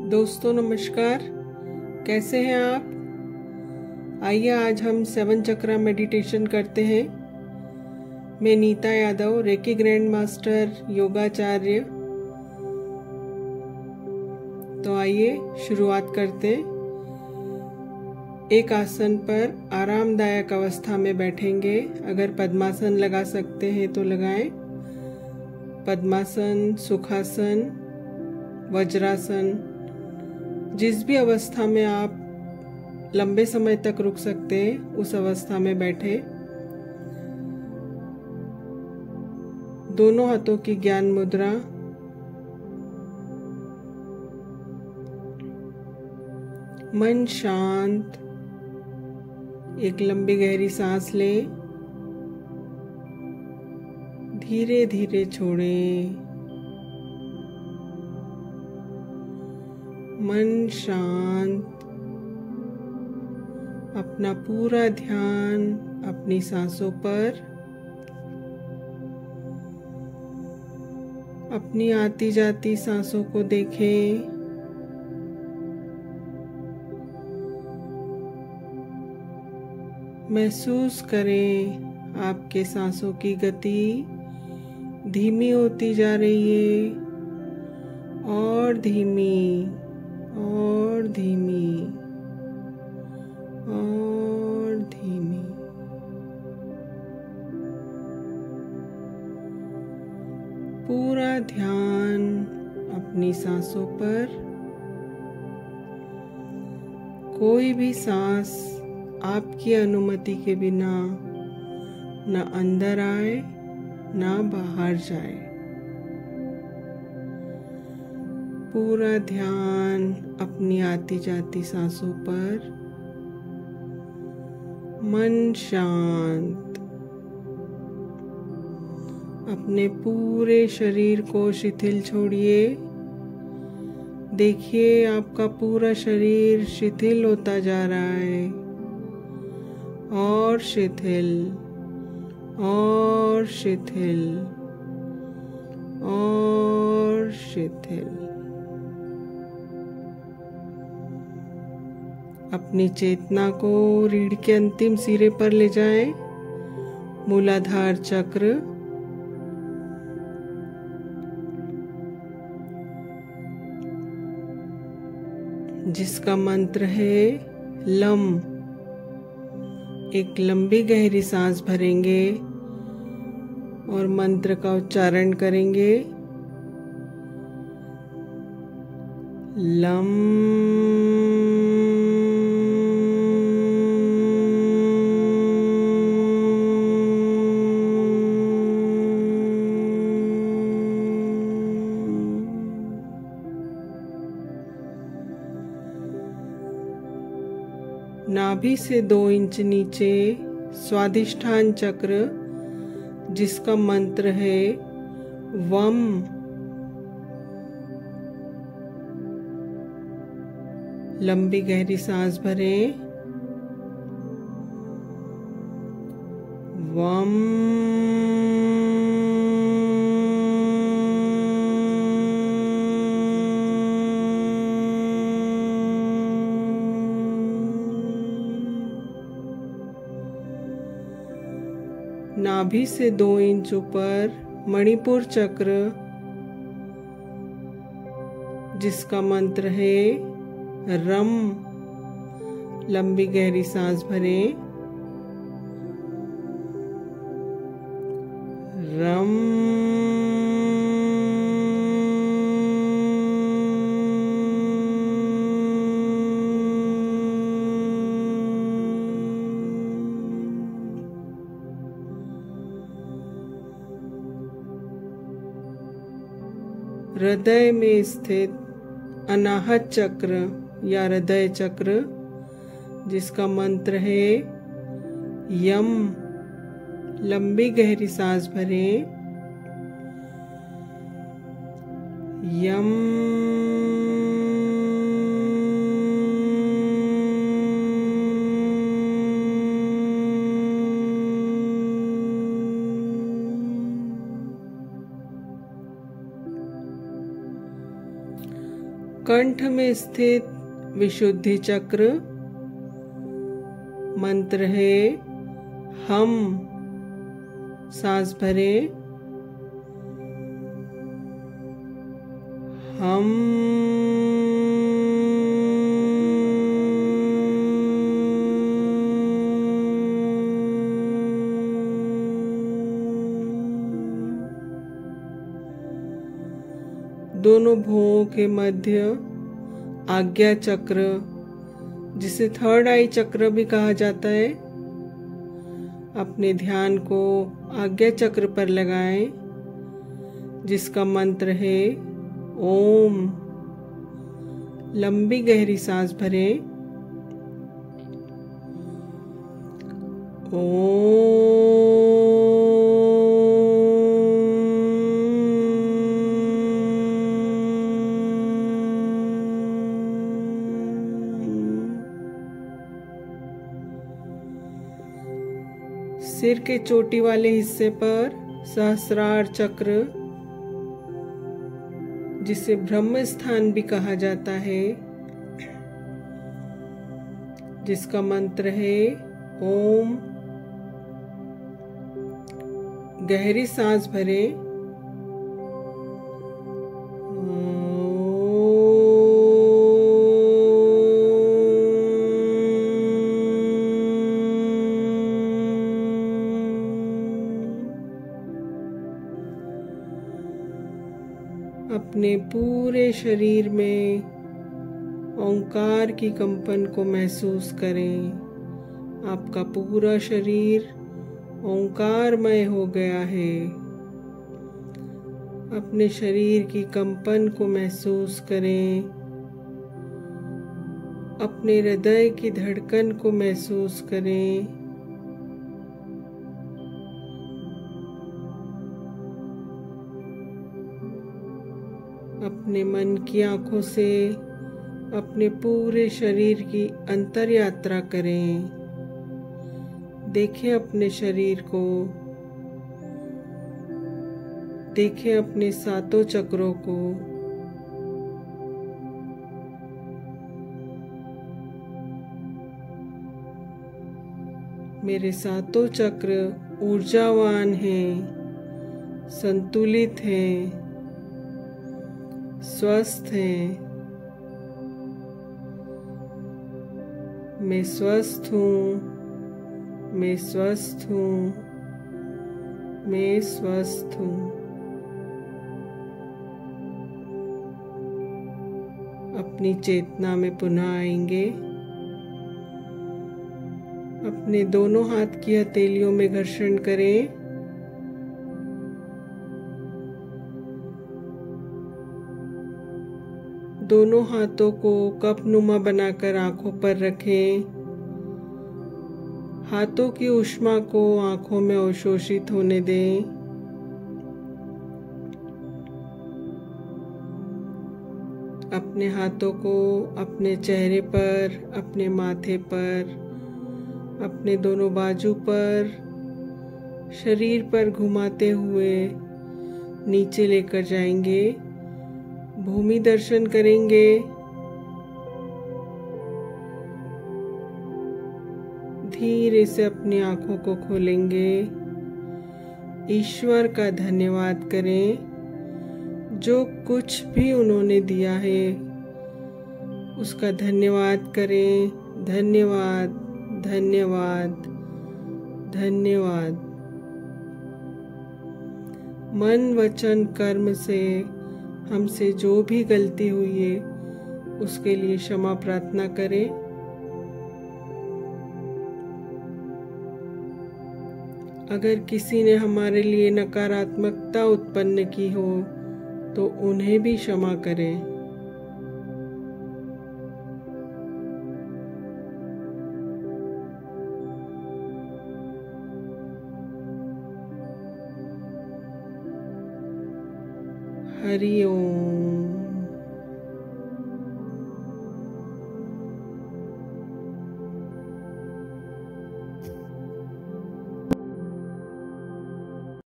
दोस्तों नमस्कार, कैसे हैं आप। आइए आज हम 7 चक्रा मेडिटेशन करते हैं। मैं Neeta Yadav, reiki grand master, योगाचार्य। तो आइए शुरुआत करते हैं। एक आसन पर आरामदायक अवस्था में बैठेंगे। अगर पद्मासन लगा सकते हैं तो लगाएं। पद्मासन, सुखासन, वज्रासन, जिस भी अवस्था में आप लंबे समय तक रुक सकते हैं उस अवस्था में बैठे। दोनों हाथों की ज्ञान मुद्रा। मन शांत। एक लंबी गहरी सांस लें, धीरे धीरे छोड़ें। मन शांत। अपना पूरा ध्यान अपनी सांसों पर, अपनी आती जाती सांसों को देखें। महसूस करें आपके सांसों की गति धीमी होती जा रही है, और धीमी और धीमी और धीमी। पूरा ध्यान अपनी सांसों पर। कोई भी सांस आपकी अनुमति के बिना न अंदर आए न बाहर जाए। पूरा ध्यान अपनी आती जाती सांसों पर। मन शांत। अपने पूरे शरीर को शिथिल छोड़िए। देखिए आपका पूरा शरीर शिथिल होता जा रहा है, और शिथिल और शिथिल और शिथिल। अपनी चेतना को रीढ़ के अंतिम सिरे पर ले जाएं। मूलाधार चक्र, जिसका मंत्र है लम। एक लंबी गहरी सांस भरेंगे और मंत्र का उच्चारण करेंगे। लम। नाभि से 2 इंच नीचे स्वादिष्ठान चक्र, जिसका मंत्र है वम। लंबी गहरी सांस भरें। वम। नाभि से 2 इंच ऊपर मणिपुर चक्र, जिसका मंत्र है रम। लंबी गहरी सांस भरें। रम। हृदय में स्थित अनाहत चक्र या हृदय चक्र, जिसका मंत्र है यम। लंबी गहरी सांस भरें। यम। कंठ में स्थित विशुद्धि चक्र। मंत्र है हम। सांस भरें, हम। दोनों भुवों के मध्य आज्ञा चक्र, जिसे थर्ड आई चक्र भी कहा जाता है, अपने ध्यान को आज्ञा चक्र पर लगाएं, जिसका मंत्र है ओम। लंबी गहरी सांस भरें, ओम। सिर के चोटी वाले हिस्से पर सहस्रार चक्र, जिसे ब्रह्म स्थान भी कहा जाता है, जिसका मंत्र है ओम। गहरी सांस भरें, अपने पूरे शरीर में ओंकार की कंपन को महसूस करें। आपका पूरा शरीर ओंकारमय हो गया है। अपने शरीर की कंपन को महसूस करें। अपने हृदय की धड़कन को महसूस करें। अपने मन की आंखों से अपने पूरे शरीर की अंतर यात्रा करें। देखें अपने शरीर को, देखें अपने सातों चक्रों को। मेरे सातों चक्र ऊर्जावान हैं, संतुलित हैं, स्वस्थ हैं। मैं स्वस्थ हूँ, मैं स्वस्थ हूँ, मैं स्वस्थ हूँ। अपनी चेतना में पुनः आएंगे। अपने दोनों हाथ की हथेलियों में घर्षण करें। दोनों हाथों को कपनुमा बनाकर आंखों पर रखें। हाथों की ऊष्मा को आंखों में अवशोषित होने दें। अपने हाथों को अपने चेहरे पर, अपने माथे पर, अपने दोनों बाजू पर, शरीर पर घुमाते हुए नीचे लेकर जाएंगे। भूमि दर्शन करेंगे। धीरे से अपनी आंखों को खोलेंगे। ईश्वर का धन्यवाद करें। जो कुछ भी उन्होंने दिया है उसका धन्यवाद करें। धन्यवाद, धन्यवाद, धन्यवाद। मन, वचन, कर्म से हमसे जो भी गलती हुई है उसके लिए क्षमा प्रार्थना करें। अगर किसी ने हमारे लिए नकारात्मकता उत्पन्न की हो तो उन्हें भी क्षमा करें। हरि ओम।